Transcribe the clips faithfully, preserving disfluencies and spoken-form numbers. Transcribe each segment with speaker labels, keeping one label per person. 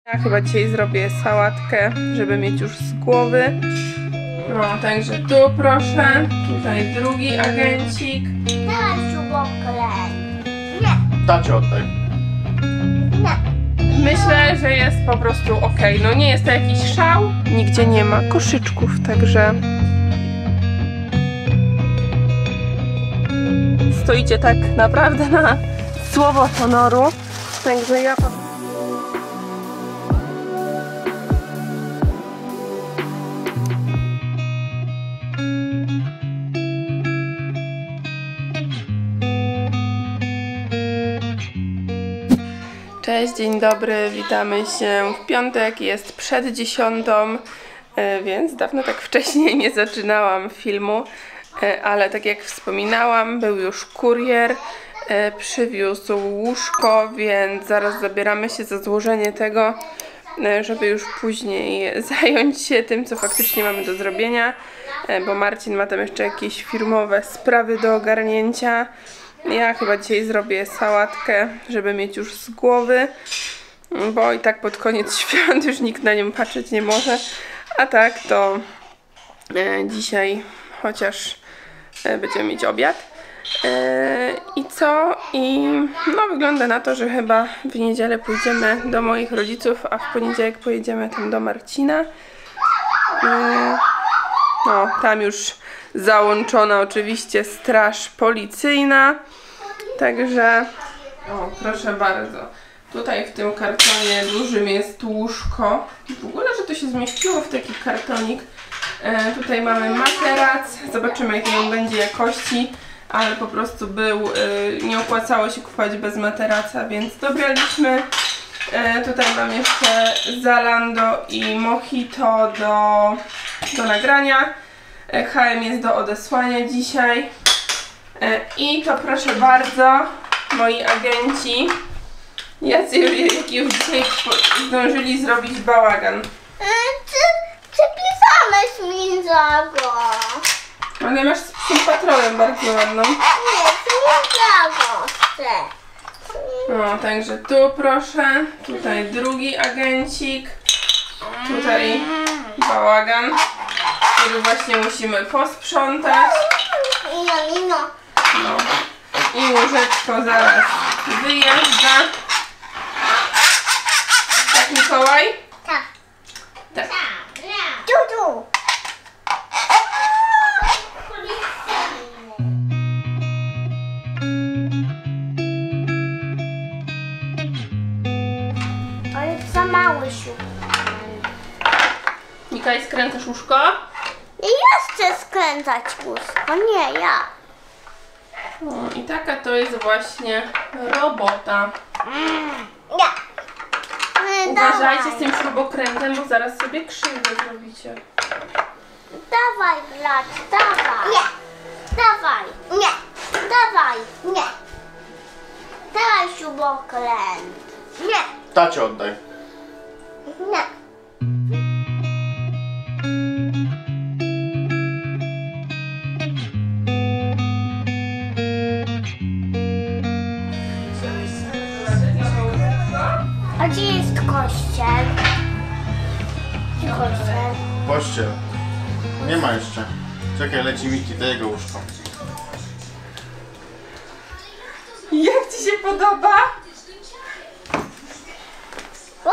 Speaker 1: Ja chyba dzisiaj zrobię sałatkę, żeby mieć już z głowy. No, także tu proszę, tutaj drugi agencik.
Speaker 2: Dawaj śrubokręt. Nie.
Speaker 3: Tacie oddaj.
Speaker 2: Nie.
Speaker 1: Myślę, że jest po prostu ok. No nie jest to jakiś szał. Nigdzie nie ma koszyczków, także... Stoicie tak naprawdę na słowo honoru. Także ja... Cześć, dzień dobry, witamy się w piątek, jest przed dziesiątą, więc dawno tak wcześniej nie zaczynałam filmu, ale tak jak wspominałam, był już kurier, przywiózł łóżko, więc zaraz zabieramy się za złożenie tego, żeby już później zająć się tym, co faktycznie mamy do zrobienia, bo Marcin ma tam jeszcze jakieś firmowe sprawy do ogarnięcia. Ja chyba dzisiaj zrobię sałatkę, żeby mieć już z głowy, bo i tak pod koniec świąt już nikt na nią patrzeć nie może, a tak to e, dzisiaj chociaż e, będziemy mieć obiad. E, I co? I no wygląda na to, że chyba w niedzielę pójdziemy do moich rodziców, a w poniedziałek pojedziemy tam do Marcina. E, no, tam już załączona oczywiście straż policyjna. Także, o proszę bardzo, tutaj w tym kartonie dużym jest łóżko. W ogóle, że to się zmieściło w taki kartonik. E, tutaj mamy materac, zobaczymy jakiej on będzie jakości, ale po prostu był, e, nie opłacało się kupować bez materaca, więc dobraliśmy. E, tutaj mam jeszcze Zalando i Mojito do, do nagrania. H M jest do odesłania dzisiaj. I to proszę bardzo, moi agenci, jacy już, już dzisiaj zdążyli zrobić bałagan.
Speaker 2: Ty, ty pisałeś mi za go.
Speaker 1: Ale masz z tym patronem bardzo ładną.
Speaker 2: Nie, ty nie za go chcę.
Speaker 1: No, także tu proszę, tutaj drugi agencik, tutaj bałagan, który właśnie musimy posprzątać.
Speaker 2: Ino, ino.
Speaker 1: No. I łóżeczko zaraz wyjeżdża. Tak, Mikołaj?
Speaker 2: Tak.
Speaker 1: Tak.
Speaker 2: Tu, tu. Ale za mały siód.
Speaker 1: Mikołaj, skręcasz łóżko?
Speaker 2: I ja chcę skręcać łóżko, nie ja.
Speaker 1: No, i taka to jest właśnie robota.
Speaker 2: Nie.
Speaker 1: Uważajcie z tym śrubokrętem, bo zaraz sobie krzywdę zrobicie.
Speaker 2: Dawaj, blać, dawaj. Nie. Dawaj. Nie. Dawaj. Nie. Dawaj śrubokręt. Nie.
Speaker 3: Tacie oddaj.
Speaker 2: Nie. A gdzie jest kościel? Gdzie kościel?
Speaker 3: Pościel. Nie ma jeszcze. Czekaj, leci Miki, do jego łóżko.
Speaker 1: Jak ci się podoba?
Speaker 2: O?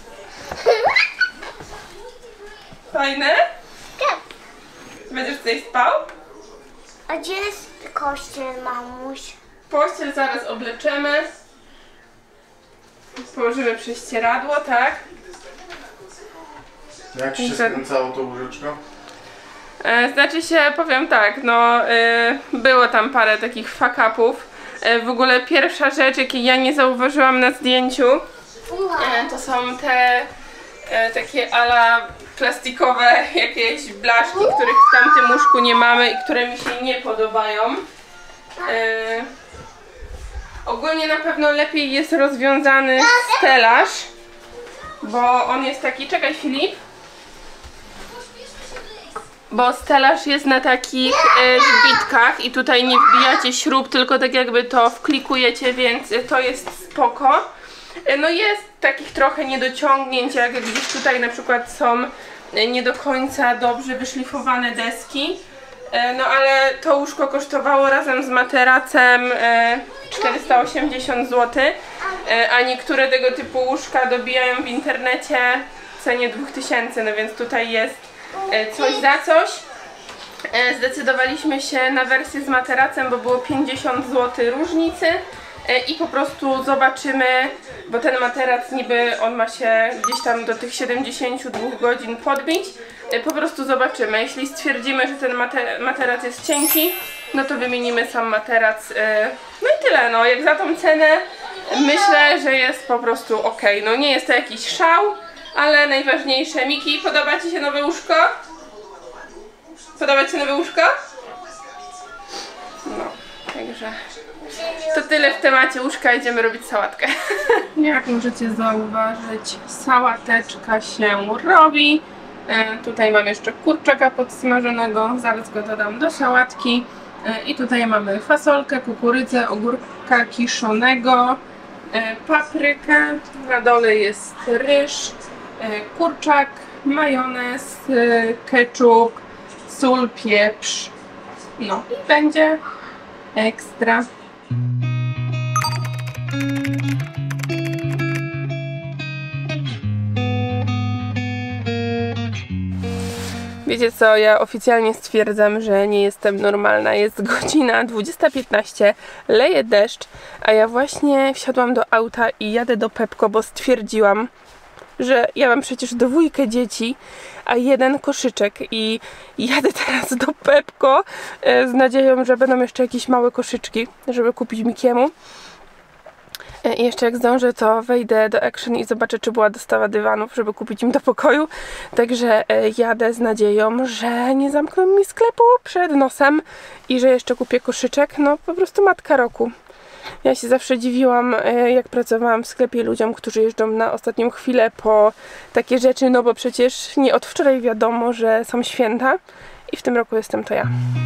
Speaker 1: Fajne?
Speaker 2: Tak.
Speaker 1: Będziesz tutaj spał?
Speaker 2: A gdzie jest kościel, mamuś?
Speaker 1: Pościel zaraz obleczemy. Położymy prześcieradło, tak?
Speaker 3: Jak ci się skręcało to łóżeczko?
Speaker 1: E, znaczy się, powiem tak, no e, było tam parę takich fuck-upów. E, w ogóle pierwsza rzecz, jakiej ja nie zauważyłam na zdjęciu, e, to są te e, takie ala plastikowe jakieś blaszki, których w tamtym łóżku nie mamy i które mi się nie podobają. E, ogólnie na pewno lepiej jest rozwiązany stelaż, bo on jest taki, czekaj Filip, bo stelaż jest na takich e, wbitkach i tutaj nie wbijacie śrub, tylko tak jakby to wklikujecie, więc to jest spoko. No jest takich trochę niedociągnięć, jak gdzieś tutaj na przykład są nie do końca dobrze wyszlifowane deski. No ale to łóżko kosztowało razem z materacem czterysta osiemdziesiąt złotych, a niektóre tego typu łóżka dobijają w internecie w cenie dwa tysiące, no więc tutaj jest coś za coś. Zdecydowaliśmy się na wersję z materacem, bo było pięćdziesiąt złotych różnicy i po prostu zobaczymy, bo ten materac niby on ma się gdzieś tam do tych siedemdziesięciu dwóch godzin podbić. Po prostu zobaczymy. Jeśli stwierdzimy, że ten mater materac jest cienki, no to wymienimy sam materac. No i tyle, no jak za tą cenę myślę, że jest po prostu ok. No nie jest to jakiś szał, ale najważniejsze. Miki, podoba Ci się nowe łóżko? Podoba Ci się nowe łóżko? No, także to tyle w temacie łóżka, idziemy robić sałatkę. Jak możecie zauważyć, sałateczka się robi. E, tutaj mam jeszcze kurczaka podsmażonego, zaraz go dodam do sałatki. E, I tutaj mamy fasolkę, kukurydzę, ogórka kiszonego, e, paprykę, na dole jest ryż, e, kurczak, majonez, e, ketchup, sól, pieprz. No i będzie ekstra. Wiecie co, ja oficjalnie stwierdzam, że nie jestem normalna. Jest godzina dwudziesta piętnaście, leje deszcz, a ja właśnie wsiadłam do auta i jadę do Pepco, bo stwierdziłam, że ja mam przecież dwójkę dzieci, a jeden koszyczek i jadę teraz do Pepco z nadzieją, że będą jeszcze jakieś małe koszyczki, żeby kupić Mikiemu. I jeszcze jak zdążę, to wejdę do Action i zobaczę, czy była dostawa dywanów, żeby kupić im do pokoju. Także jadę z nadzieją, że nie zamkną mi sklepu przed nosem i że jeszcze kupię koszyczek. No po prostu matka roku. Ja się zawsze dziwiłam, jak pracowałam w sklepie, ludziom, którzy jeżdżą na ostatnią chwilę po takie rzeczy, no bo przecież nie od wczoraj wiadomo, że są święta i w tym roku jestem to ja.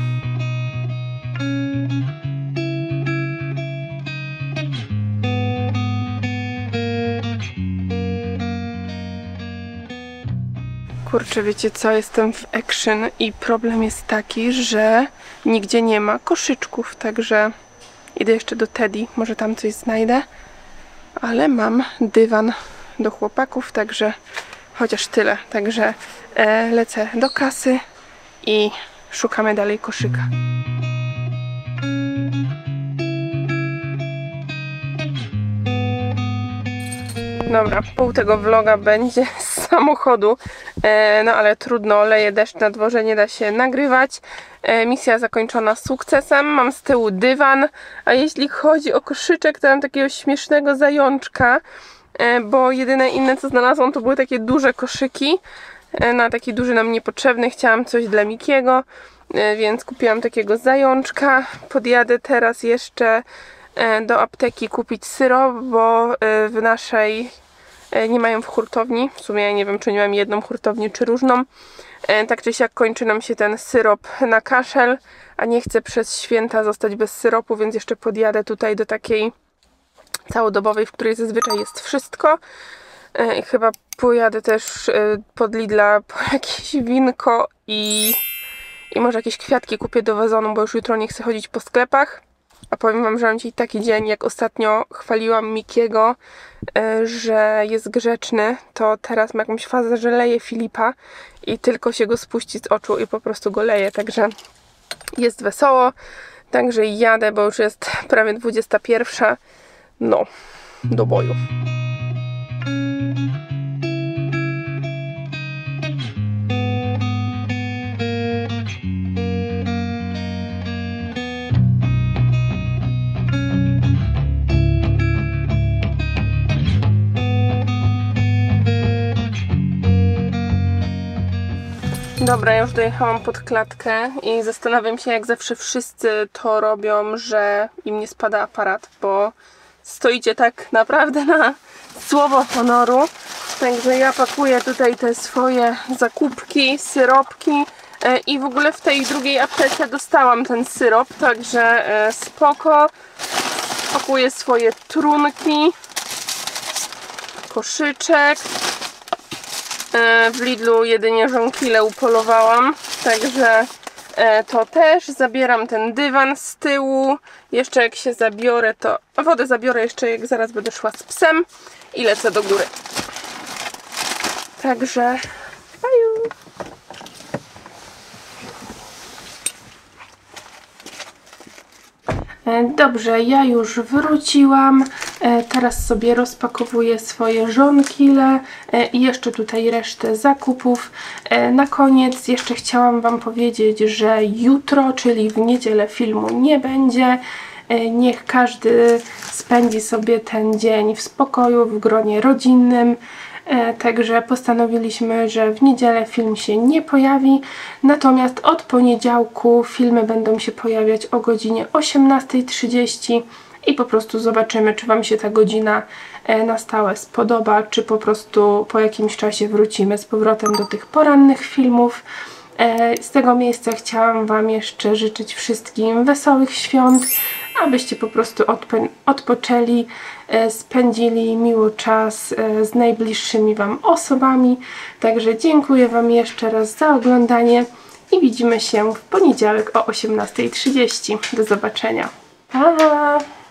Speaker 1: Kurczę, wiecie co, jestem w Action i problem jest taki, że nigdzie nie ma koszyczków, także idę jeszcze do Teddy, może tam coś znajdę, ale mam dywan do chłopaków, także chociaż tyle, także e, lecę do kasy i szukamy dalej koszyka. Dobra, pół tego vloga będzie z samochodu, e, no ale trudno, leje deszcz na dworze, nie da się nagrywać. E, misja zakończona sukcesem, mam z tyłu dywan, a jeśli chodzi o koszyczek, to mam takiego śmiesznego zajączka, e, bo jedyne inne co znalazłam to były takie duże koszyki, e, no taki duży nam niepotrzebny, chciałam coś dla Mikiego, e, więc kupiłam takiego zajączka. Podjadę teraz jeszcze do apteki kupić syrop, bo w naszej nie mają w hurtowni. W sumie ja nie wiem, czy nie mam jedną hurtownię, czy różną. Tak czy siak kończy nam się ten syrop na kaszel, a nie chcę przez święta zostać bez syropu, więc jeszcze podjadę tutaj do takiej całodobowej, w której zazwyczaj jest wszystko. I chyba pojadę też pod Lidla po jakieś winko i, i może jakieś kwiatki kupię do wazonu, bo już jutro nie chcę chodzić po sklepach. A powiem wam, że mam dzisiaj taki dzień, jak ostatnio chwaliłam Mikiego, że jest grzeczny, to teraz ma jakąś fazę, że leje Filipa i tylko się go spuści z oczu i po prostu go leje, także jest wesoło, także jadę, bo już jest prawie dwudziesta pierwsza, no, do boju. Dobra, ja już dojechałam pod klatkę i zastanawiam się, jak zawsze wszyscy to robią, że im nie spada aparat, bo stoicie tak naprawdę na słowo honoru. Także ja pakuję tutaj te swoje zakupki, syropki i w ogóle w tej drugiej aptece dostałam ten syrop, także spoko. Pakuję swoje trunki. koszyczek. W Lidlu jedynie żonkile upolowałam, także to też. Zabieram ten dywan z tyłu. Jeszcze jak się zabiorę, to wodę zabiorę jeszcze jak zaraz będę szła z psem i lecę do góry. Także baju. Dobrze, ja już wróciłam. Teraz sobie rozpakowuję swoje żonkile i jeszcze tutaj resztę zakupów. Na koniec jeszcze chciałam Wam powiedzieć, że jutro, czyli w niedzielę, filmu nie będzie. Niech każdy spędzi sobie ten dzień w spokoju, w gronie rodzinnym. Także postanowiliśmy, że w niedzielę film się nie pojawi, natomiast od poniedziałku filmy będą się pojawiać o godzinie osiemnastej trzydzieści i po prostu zobaczymy, czy Wam się ta godzina na stałe spodoba, czy po prostu po jakimś czasie wrócimy z powrotem do tych porannych filmów. Z tego miejsca chciałam Wam jeszcze życzyć wszystkim wesołych świąt, abyście po prostu odpo odpoczęli, spędzili miło czas z najbliższymi Wam osobami. Także dziękuję Wam jeszcze raz za oglądanie i widzimy się w poniedziałek o osiemnastej trzydzieści. Do zobaczenia. Pa!